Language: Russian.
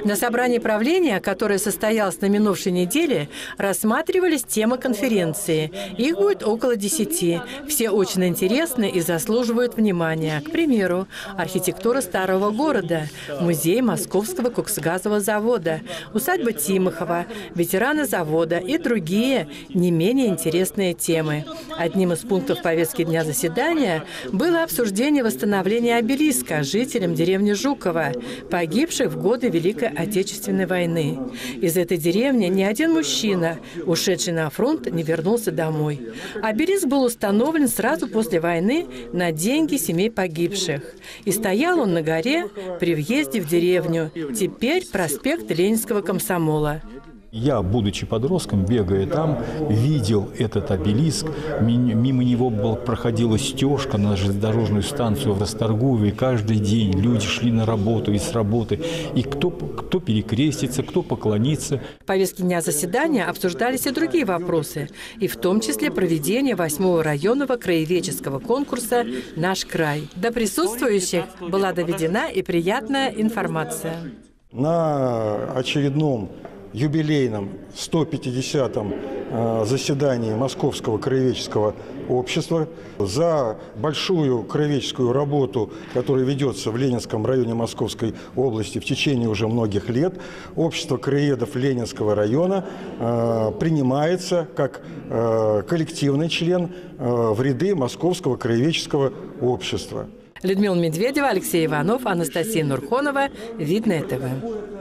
На собрании правления, которое состоялось на минувшей неделе, рассматривались темы конференции. Их будет около 10. Все очень интересны и заслуживают внимания. К примеру, архитектура старого города, музей Московского коксгазового завода, усадьба Тимохова, ветераны завода и другие не менее интересные темы. Одним из пунктов повестки дня заседания было обсуждение восстановления обелиска жителям деревни Жуково, погибших в годы Великой Отечественной войны. Из этой деревни ни один мужчина, ушедший на фронт, не вернулся домой. Обелиск был установлен сразу после войны на деньги семей погибших. И стоял он на горе при въезде в деревню. Теперь проспект Ленинского комсомола. Я, будучи подростком, бегая там, видел этот обелиск. Мимо него проходила стежка на железнодорожную станцию в Расторгуеве. Каждый день люди шли на работу и с работы. И кто перекрестится, кто поклонится. В повестке дня заседания обсуждались и другие вопросы. И в том числе проведение 8-го районного краеведческого конкурса «Наш край». До присутствующих была доведена и приятная информация. На очередном юбилейном 150-м заседании Московского краеведческого общества за большую краеведческую работу, которая ведется в Ленинском районе Московской области в течение уже многих лет, общество краеведов Ленинского района принимается как коллективный член в ряды Московского краеведческого общества. Людмила Медведева, Алексей Иванов, Анастасия Нурхонова. Видное ТВ.